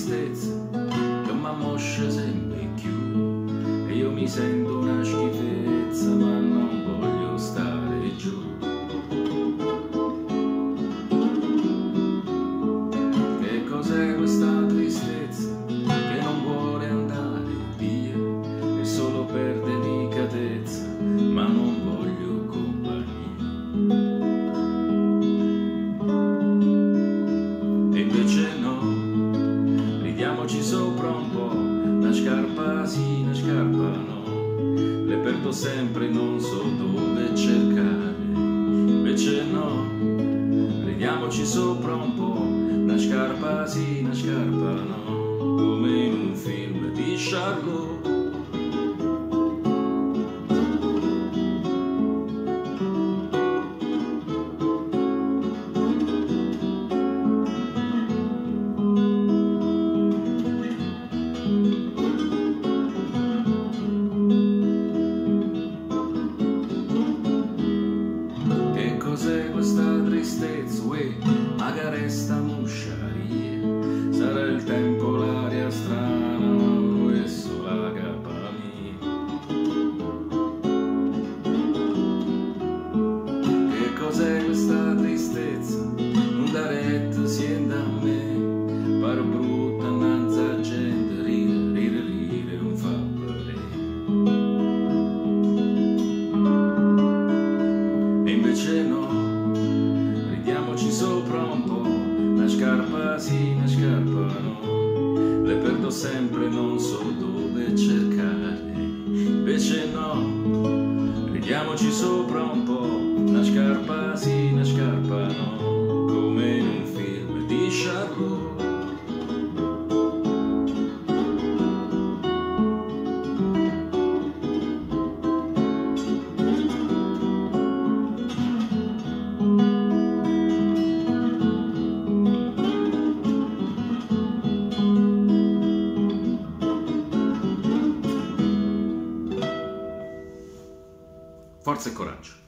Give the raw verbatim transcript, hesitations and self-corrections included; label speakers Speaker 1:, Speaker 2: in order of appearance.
Speaker 1: tristezza che mi ammoscia sempre più e io mi sento una schifezza ma non voglio stare giù. Che cos'è questa tristezza che non vuole andare via? È solo per delicatezza ma non voglio compagnia. E invece no, ridiamoci sopra un po', una scarpa sì, una scarpa no, le perdo sempre, non so dove cercare. Invece no, ridiamoci sopra un po', una scarpa sì, una scarpa no, come in un film di Charlot. Cos'è questa tristezza, uè, magari sta musciaria, sarà il tempo, l'aria strana, questo la capa mia. Che cos'è questa tristezza, un daretto sienta a me, pare brutta innanzi a gente, ride, ride, ride, non fa bene. E invece no, ridiamoci sopra un po', una scarpa sì, una scarpa no, le perdo sempre, non so dove cercare. Invece no, ridiamoci sopra un po', una scarpa sì, una scarpa no, come in un film di Charlot. Forza e coraggio.